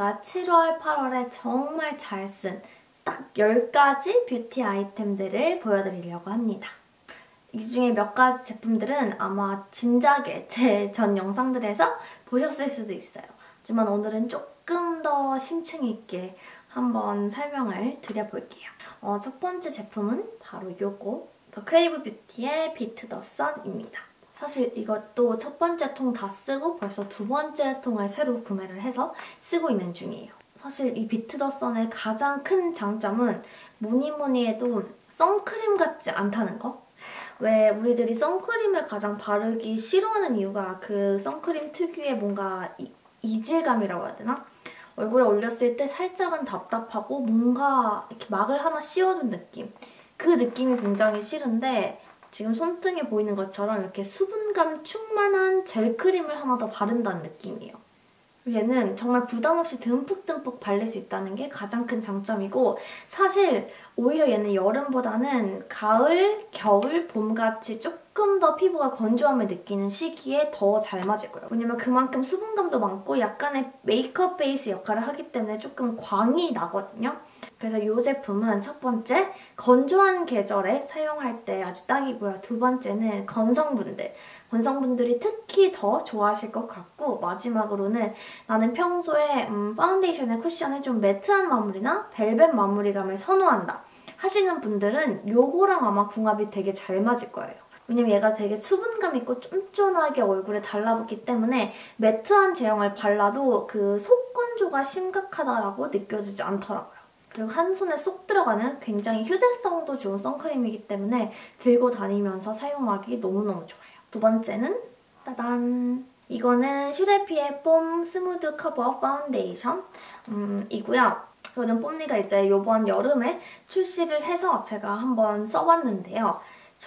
제가 7월, 8월에 정말 잘 쓴 딱 10가지 뷰티 아이템들을 보여드리려고 합니다. 이 중에 몇 가지 제품들은 아마 진작에 제 전 영상들에서 보셨을 수도 있어요. 하지만 오늘은 조금 더 심층 있게 한번 설명을 드려볼게요. 첫 번째 제품은 바로 요거 더 크레이브 뷰티의 비트 더 선입니다. 사실 이것도 첫 번째 통 다 쓰고 벌써 두 번째 통을 새로 구매를 해서 쓰고 있는 중이에요. 사실 이 비트 더 선의 가장 큰 장점은 뭐니 해도 선크림 같지 않다는 거? 왜 우리들이 선크림을 가장 바르기 싫어하는 이유가 그 선크림 특유의 뭔가 이질감이라고 해야 되나? 얼굴에 올렸을 때 살짝은 답답하고 뭔가 이렇게 막을 하나 씌워둔 느낌. 그 느낌이 굉장히 싫은데 지금 손등에 보이는 것처럼 이렇게 수분감 충만한 젤크림을 하나 더 바른다는 느낌이에요. 얘는 정말 부담 없이 듬뿍듬뿍 바를 수 있다는 게 가장 큰 장점이고 사실 오히려 얘는 여름보다는 가을, 겨울, 봄같이 조금 더 피부가 건조함을 느끼는 시기에 더 잘 맞을 거예요. 왜냐면 그만큼 수분감도 많고 약간의 메이크업 베이스 역할을 하기 때문에 조금 광이 나거든요. 그래서 이 제품은 첫 번째, 건조한 계절에 사용할 때 아주 딱이고요. 두 번째는 건성분들이 특히 더 좋아하실 것 같고 마지막으로는 나는 평소에 파운데이션의 쿠션을 좀 매트한 마무리나 벨벳 마무리감을 선호한다 하시는 분들은 요거랑 아마 궁합이 되게 잘 맞을 거예요. 왜냐면 얘가 되게 수분감 있고 쫀쫀하게 얼굴에 달라붙기 때문에 매트한 제형을 발라도 그 속건조가 심각하다라고 느껴지지 않더라고요. 그리고 한 손에 쏙 들어가는 굉장히 휴대성도 좋은 선크림이기 때문에 들고 다니면서 사용하기 너무너무 좋아요. 두 번째는 따단! 이거는 슈레피의 뽐 스무드 커버 파운데이션 이고요. 이거는 뽐니가 이제 이번 여름에 출시를 해서 제가 한번 써봤는데요.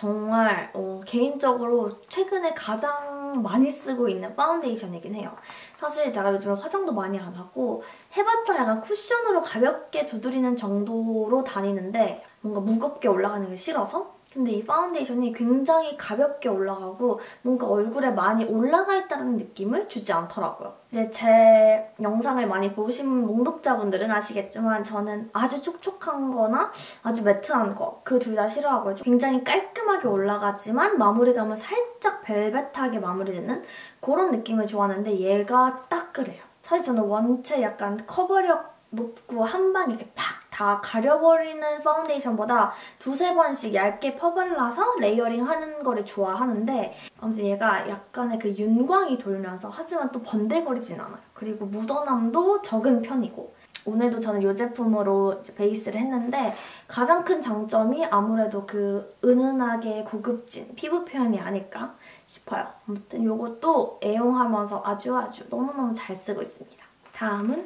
정말 개인적으로 최근에 가장 많이 쓰고 있는 파운데이션이긴 해요. 사실 제가 요즘에 화장도 많이 안 하고 해봤자 약간 쿠션으로 가볍게 두드리는 정도로 다니는데 뭔가 무겁게 올라가는 게 싫어서 근데 이 파운데이션이 굉장히 가볍게 올라가고 뭔가 얼굴에 많이 올라가 있다는 느낌을 주지 않더라고요. 이제 제 영상을 많이 보신 몽독자분들은 아시겠지만 저는 아주 촉촉한 거나 아주 매트한 거 그 둘 다 싫어하고요. 굉장히 깔끔하게 올라가지만 마무리감은 살짝 벨벳하게 마무리되는 그런 느낌을 좋아하는데 얘가 딱 그래요. 사실 저는 원체 약간 커버력 높고 한 방 이렇게 팍 다 가려버리는 파운데이션보다 두세 번씩 얇게 펴발라서 레이어링하는 거를 좋아하는데 아무튼 얘가 약간의 그 윤광이 돌면서 하지만 또 번들거리진 않아요. 그리고 묻어남도 적은 편이고 오늘도 저는 이 제품으로 이제 베이스를 했는데 가장 큰 장점이 아무래도 그 은은하게 고급진 피부 표현이 아닐까 싶어요. 아무튼 이것도 애용하면서 아주 너무너무 잘 쓰고 있습니다. 다음은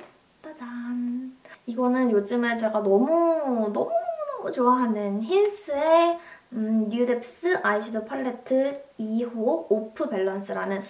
따단! 이거는 요즘에 제가 너무너무 좋아하는 힌스의 뉴뎁스 아이섀도우 팔레트 2호 오프 밸런스라는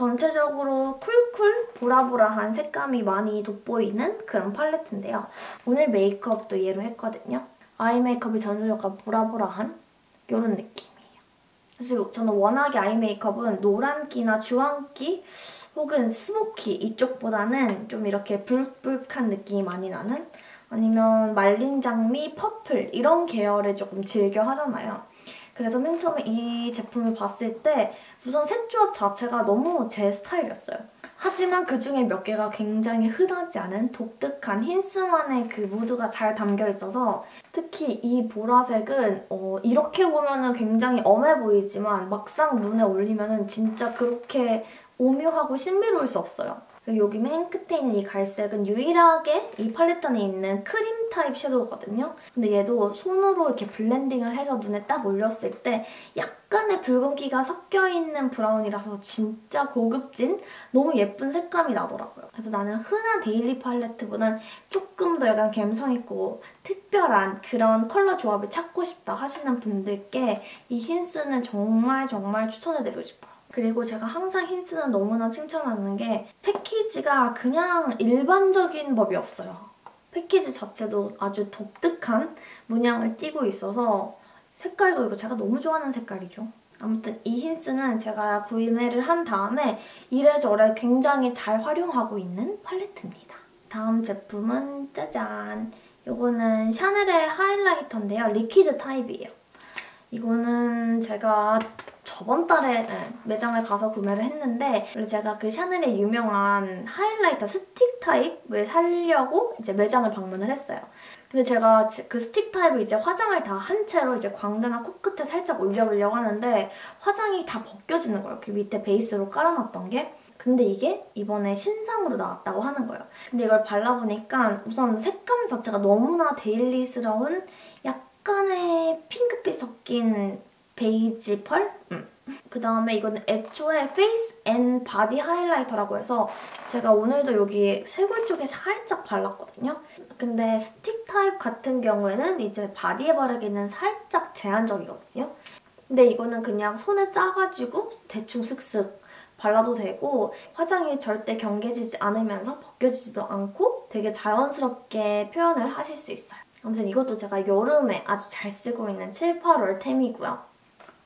전체적으로 쿨쿨 보라보라한 색감이 많이 돋보이는 그런 팔레트인데요. 오늘 메이크업도 얘로 했거든요. 아이 메이크업이 전체적으로 보라보라한 이런 느낌이에요. 사실 저는 워낙에 아이 메이크업은 노란기나 주황기 혹은 스모키 이쪽보다는 좀 이렇게 불룩불룩한 느낌이 많이 나는 아니면 말린 장미, 퍼플 이런 계열을 조금 즐겨 하잖아요. 그래서 맨 처음에 이 제품을 봤을 때 우선 색조합 자체가 너무 제 스타일이었어요. 하지만 그중에 몇 개가 굉장히 흔하지 않은 독특한 힌스만의 그 무드가 잘 담겨 있어서 특히 이 보라색은 이렇게 보면은 굉장히 엄해 보이지만 막상 눈에 올리면은 진짜 그렇게 오묘하고 신비로울 수 없어요. 그리고 여기 맨 끝에 있는 이 갈색은 유일하게 이 팔레트 안에 있는 크림 타입 섀도우거든요. 근데 얘도 손으로 이렇게 블렌딩을 해서 눈에 딱 올렸을 때 약간의 붉은기가 섞여있는 브라운이라서 진짜 고급진 너무 예쁜 색감이 나더라고요. 그래서 나는 흔한 데일리 팔레트보다는 조금 더 약간 감성있고 특별한 그런 컬러 조합을 찾고 싶다 하시는 분들께 이 힌스는 정말 추천해드리고 싶어요. 그리고 제가 항상 힌스는 너무나 칭찬하는 게 패키지가 그냥 일반적인 법이 없어요. 패키지 자체도 아주 독특한 문양을 띠고 있어서 색깔도 이거 제가 너무 좋아하는 색깔이죠. 아무튼 이 힌스는 제가 구매를 한 다음에 이래저래 굉장히 잘 활용하고 있는 팔레트입니다. 다음 제품은 짜잔! 이거는 샤넬의 하이라이터인데요. 리퀴드 타입이에요. 이거는 제가 저번 달에 매장을 가서 구매를 했는데 원래 제가 그 샤넬의 유명한 하이라이터 스틱 타입을 사려고 이제 매장을 방문을 했어요. 근데 제가 그 스틱 타입을 이제 화장을 다 한 채로 이제 광대나 코끝에 살짝 올려보려고 하는데 화장이 다 벗겨지는 거예요. 그 밑에 베이스로 깔아놨던 게. 근데 이게 이번에 신상으로 나왔다고 하는 거예요. 근데 이걸 발라보니까 우선 색감 자체가 너무나 데일리스러운 약간의 핑크빛 섞인 베이지 펄? 그 다음에 이거는 애초에 페이스 앤 바디 하이라이터라고 해서 제가 오늘도 여기 쇄골 쪽에 살짝 발랐거든요. 근데 스틱 타입 같은 경우에는 이제 바디에 바르기는 살짝 제한적이거든요. 근데 이거는 그냥 손에 짜가지고 대충 슥슥 발라도 되고 화장이 절대 경계지지 않으면서 벗겨지지도 않고 되게 자연스럽게 표현을 하실 수 있어요. 아무튼 이것도 제가 여름에 아주 잘 쓰고 있는 7, 8월 템이고요.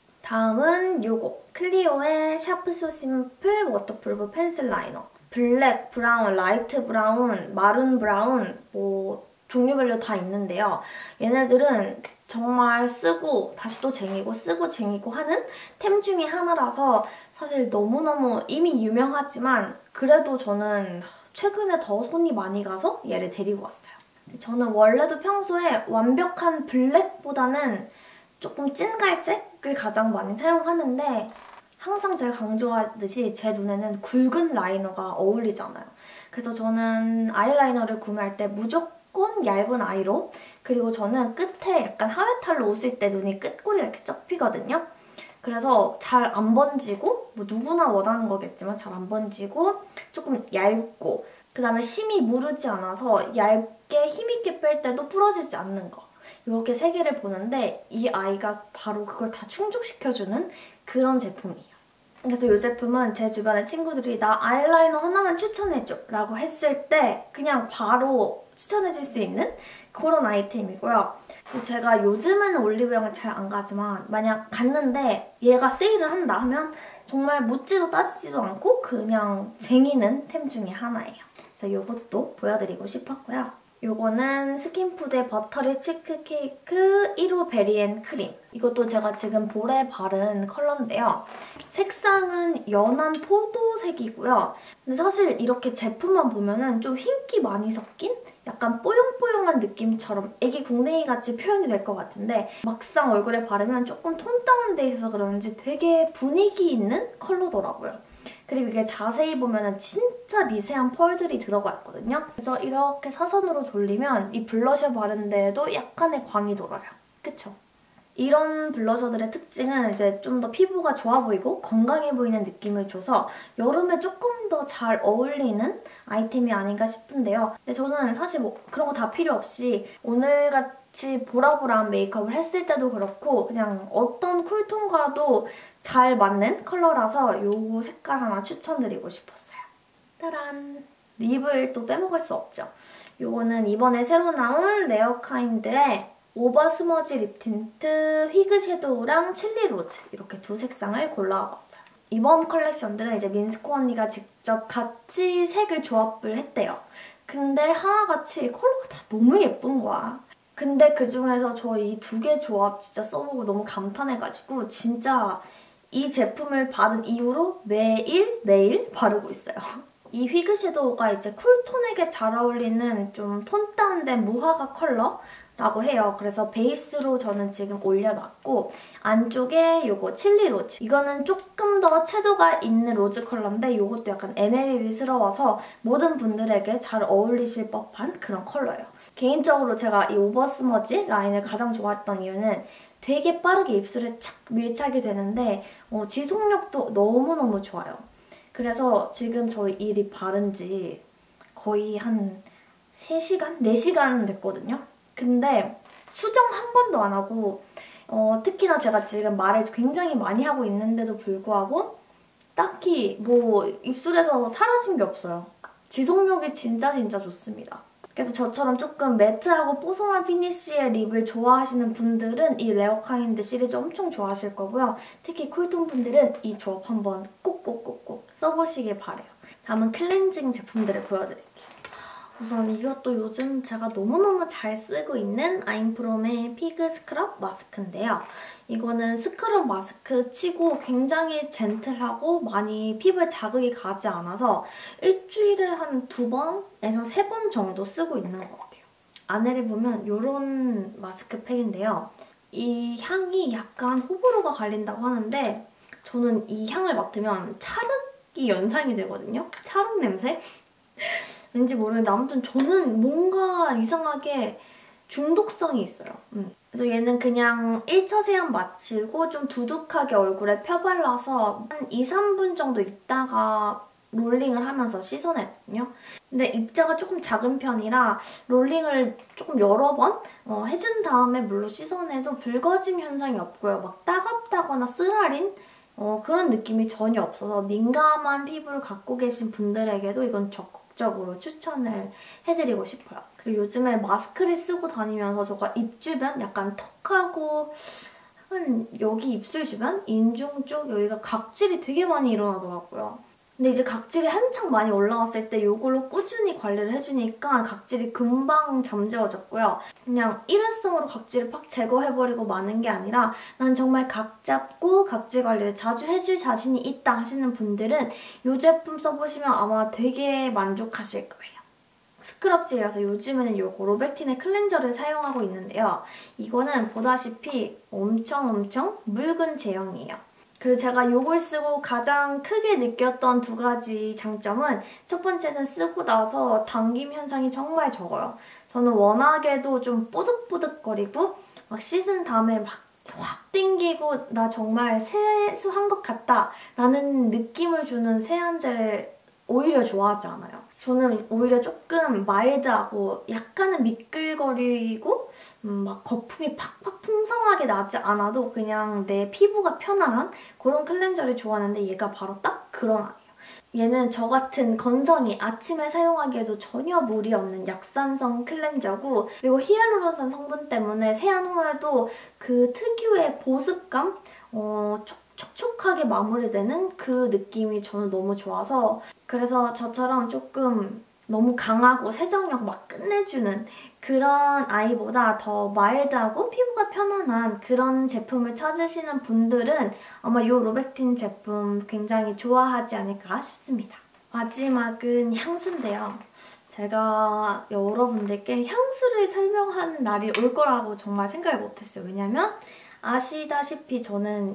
다음은 요거 클리오의 샤프 소 심플 워터프루프 펜슬 라이너. 블랙, 브라운, 라이트 브라운, 마룬 브라운 뭐 종류별로 다 있는데요. 얘네들은 정말 쓰고 다시 또 쟁이고 쓰고 쟁이고 하는 템 중에 하나라서 사실 너무너무 이미 유명하지만 그래도 저는 최근에 더 손이 많이 가서 얘를 데리고 왔어요. 저는 원래도 평소에 완벽한 블랙보다는 조금 찐 갈색을 가장 많이 사용하는데 항상 제가 강조하듯이 제 눈에는 굵은 라이너가 어울리잖아요. 그래서 저는 아이라이너를 구매할 때 무조건 얇은 아이로 그리고 저는 끝에 약간 하회탈로 웃을 때 눈이 끝꼬리가 이렇게 접히거든요. 그래서 잘 안 번지고 뭐 누구나 원하는 거겠지만 잘 안 번지고 조금 얇고 그다음에 심이 무르지 않아서 얇게 힘있게 뺄 때도 부러지지 않는 거. 이렇게 세 개를 보는데 이 아이가 바로 그걸 다 충족시켜주는 그런 제품이에요. 그래서 이 제품은 제 주변의 친구들이 나 아이라이너 하나만 추천해줘 라고 했을 때 그냥 바로 추천해줄 수 있는 그런 아이템이고요. 제가 요즘에는 올리브영을 잘 안 가지만 만약 갔는데 얘가 세일을 한다 하면 정말 묻지도 따지지도 않고 그냥 쟁이는 템 중에 하나예요. 그래서 이것도 보여드리고 싶었고요. 요거는 스킨푸드의 버터리 치크케이크 1호 베리앤 크림. 이것도 제가 지금 볼에 바른 컬러인데요. 색상은 연한 포도색이고요. 근데 사실 이렇게 제품만 보면은 좀 흰기 많이 섞인 약간 뽀용뽀용한 느낌처럼 애기 궁뎅이 같이 표현이 될 것 같은데 막상 얼굴에 바르면 조금 톤 다운돼 있어서 그런지 되게 분위기 있는 컬러더라고요. 그리고 이게 자세히 보면 진짜 미세한 펄들이 들어가 있거든요. 그래서 이렇게 사선으로 돌리면 이 블러셔 바른 데에도 약간의 광이 돌아요. 그쵸? 이런 블러셔들의 특징은 이제 좀 더 피부가 좋아 보이고 건강해 보이는 느낌을 줘서 여름에 조금 더 잘 어울리는 아이템이 아닌가 싶은데요. 근데 저는 사실 뭐 그런 거 다 필요 없이 오늘같이 보라보라한 메이크업을 했을 때도 그렇고 그냥 어떤 쿨톤과도 잘 맞는 컬러라서 이 색깔 하나 추천드리고 싶었어요. 따란! 립을 또 빼먹을 수 없죠. 이거는 이번에 새로 나온 레어카인드의 오버 스머지 립 틴트 휘그 섀도우랑 칠리 로즈 이렇게 두 색상을 골라와봤어요. 이번 컬렉션들은 이제 민스코 언니가 직접 같이 색을 조합을 했대요. 근데 하나같이 컬러가 다 너무 예쁜 거야. 근데 그중에서 저 이 두 개 조합 진짜 써보고 너무 감탄해가지고 진짜 이 제품을 받은 이후로 매일 바르고 있어요. 이 휘그 섀도우가 이제 쿨톤에게 잘 어울리는 좀 톤 다운된 무화과 컬러라고 해요. 그래서 베이스로 저는 지금 올려놨고 안쪽에 이거 칠리 로즈. 이거는 조금 더 채도가 있는 로즈 컬러인데 이것도 약간 애매비비스러워서 모든 분들에게 잘 어울리실 법한 그런 컬러예요. 개인적으로 제가 이 오버스머지 라인을 가장 좋아했던 이유는 되게 빠르게 입술에 착 밀착이 되는데 지속력도 너무너무 좋아요. 그래서 지금 저희 이 립 바른 지 거의 한 3시간? 4시간 됐거든요? 근데 수정 한 번도 안 하고 특히나 제가 지금 말을 굉장히 많이 하고 있는데도 불구하고 딱히 뭐 입술에서 사라진 게 없어요. 지속력이 진짜 좋습니다. 그래서 저처럼 조금 매트하고 뽀송한 피니쉬의 립을 좋아하시는 분들은 이 레어카인드 시리즈 엄청 좋아하실 거고요. 특히 쿨톤 분들은 이 조합 한번 꼭 써보시길 바래요. 다음은 클렌징 제품들을 보여드릴게요. 우선 이것도 요즘 제가 너무너무 잘 쓰고 있는 아임프롬의 피그 스크럽 마스크인데요. 이거는 스크럽 마스크 치고 굉장히 젠틀하고 많이 피부에 자극이 가지 않아서 일주일에 한 2번에서 3번 정도 쓰고 있는 것 같아요. 안에를 보면 이런 마스크팩인데요. 이 향이 약간 호불호가 갈린다고 하는데 저는 이 향을 맡으면 찰흙이 연상이 되거든요. 찰흙 냄새? 왠지 모르겠는데 아무튼 저는 뭔가 이상하게 중독성이 있어요. 그래서 얘는 그냥 1차 세안 마치고 좀 두둑하게 얼굴에 펴발라서 한 2, 3분 정도 있다가 롤링을 하면서 씻어내거든요. 근데 입자가 조금 작은 편이라 롤링을 조금 여러 번 해준 다음에 물로 씻어내도 붉어짐 현상이 없고요. 막 따갑다거나 쓰라린 그런 느낌이 전혀 없어서 민감한 피부를 갖고 계신 분들에게도 이건 적극적으로 추천을 해드리고 싶어요. 그리고 요즘에 마스크를 쓰고 다니면서 제가 입 주변 약간 턱하고 한 여기 입술 주변, 인중 쪽 여기가 각질이 되게 많이 일어나더라고요. 근데 이제 각질이 한창 많이 올라왔을 때 이걸로 꾸준히 관리를 해주니까 각질이 금방 잠재워졌고요. 그냥 일회성으로 각질을 팍 제거해버리고 마는 게 아니라 난 정말 각 잡고 각질 관리를 자주 해줄 자신이 있다 하시는 분들은 이 제품 써보시면 아마 되게 만족하실 거예요. 스크럽젤이라서 요즘에는 요거 로백틴의 클렌저를 사용하고 있는데요. 이거는 보다시피 엄청 묽은 제형이에요. 그리고 제가 이걸 쓰고 가장 크게 느꼈던 2가지 장점은 첫 번째는 쓰고 나서 당김 현상이 정말 적어요. 저는 워낙에도 좀 뽀득뽀득거리고 막 씻은 다음에 막 확 땡기고 나 정말 세수한 것 같다 라는 느낌을 주는 세안젤을 오히려 좋아하지 않아요. 저는 오히려 조금 마일드하고 약간은 미끌거리고 막 거품이 팍팍 풍성하게 나지 않아도 그냥 내 피부가 편안한 그런 클렌저를 좋아하는데 얘가 바로 딱 그런 아이예요. 얘는 저 같은 건성이 아침에 사용하기에도 전혀 무리 없는 약산성 클렌저고 그리고 히알루론산 성분 때문에 세안 후에도 그 특유의 보습감? 촉촉하게 마무리되는 그 느낌이 저는 너무 좋아서 그래서 저처럼 조금 너무 강하고 세정력 막 끝내주는 그런 아이보다 더 마일드하고 피부가 편안한 그런 제품을 찾으시는 분들은 아마 이 로백틴 제품 굉장히 좋아하지 않을까 싶습니다. 마지막은 향수인데요. 제가 여러분들께 향수를 설명하는 날이 올 거라고 정말 생각을 못했어요. 왜냐면 아시다시피 저는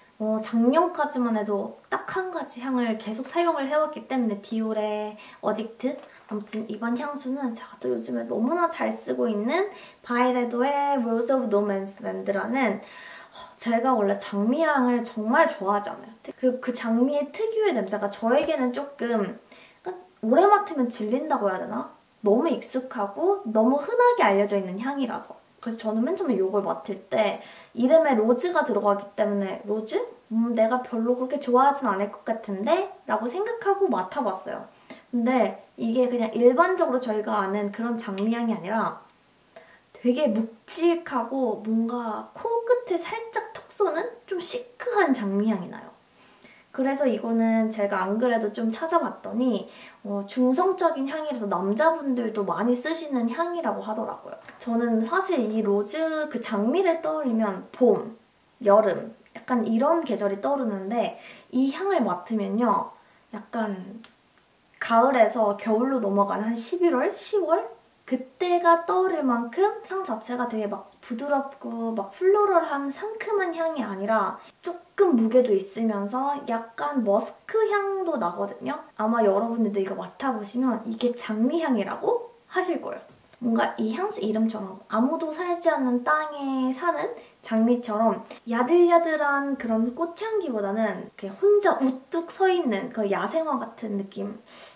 작년까지만 해도 딱 한 가지 향을 계속 사용을 해왔기 때문에 디올의 어딕트? 아무튼 이번 향수는 제가 또 요즘에 너무나 잘 쓰고 있는 바이레도의 Rose of No Man's Land라는 제가 원래 장미향을 정말 좋아하지 않아요. 그리고 그 장미의 특유의 냄새가 저에게는 조금 오래 맡으면 질린다고 해야 되나? 너무 익숙하고 너무 흔하게 알려져 있는 향이라서 그래서 저는 맨 처음에 이걸 맡을 때 이름에 로즈가 들어가기 때문에 로즈? 내가 별로 그렇게 좋아하진 않을 것 같은데? 라고 생각하고 맡아봤어요. 근데 이게 그냥 일반적으로 저희가 아는 그런 장미향이 아니라 되게 묵직하고 뭔가 코끝에 살짝 톡 쏘는 좀 시크한 장미향이 나요. 그래서 이거는 제가 안 그래도 좀 찾아봤더니 중성적인 향이라서 남자분들도 많이 쓰시는 향이라고 하더라고요. 저는 사실 이 로즈 그 장미를 떠올리면 봄, 여름 약간 이런 계절이 떠오르는데 이 향을 맡으면요. 약간 가을에서 겨울로 넘어가는 한 11월, 10월? 그때가 떠오를 만큼 향 자체가 되게 막 부드럽고 막 플로럴한 상큼한 향이 아니라 조금 무게도 있으면서 약간 머스크 향도 나거든요. 아마 여러분들도 이거 맡아보시면 이게 장미향이라고 하실 거예요. 뭔가 이 향수 이름처럼 아무도 살지 않는 땅에 사는 장미처럼 야들야들한 그런 꽃향기보다는 이렇게 혼자 우뚝 서 있는 그 야생화 같은 느낌.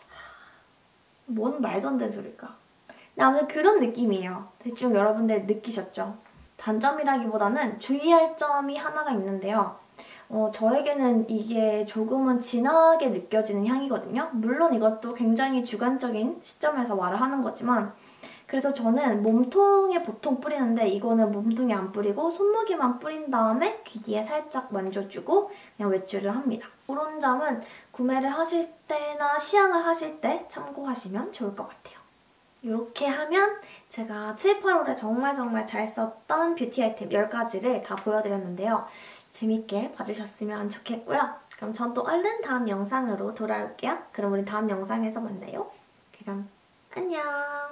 뭔 말도 안 되는 소릴까? 아무튼 그런 느낌이에요. 대충 여러분들 느끼셨죠? 단점이라기보다는 주의할 점이 하나가 있는데요. 저에게는 이게 조금은 진하게 느껴지는 향이거든요. 물론 이것도 굉장히 주관적인 시점에서 말을 하는 거지만 그래서 저는 몸통에 보통 뿌리는데 이거는 몸통에 안 뿌리고 손목에만 뿌린 다음에 귀 뒤에 살짝 만져주고 그냥 외출을 합니다. 그런 점은 구매를 하실 때나 시향을 하실 때 참고하시면 좋을 것 같아요. 이렇게 하면 제가 7, 8월에 정말 잘 썼던 뷰티 아이템 10가지를 다 보여드렸는데요. 재밌게 봐주셨으면 좋겠고요. 그럼 전 또 얼른 다음 영상으로 돌아올게요. 그럼 우리 다음 영상에서 만나요. 그럼 안녕!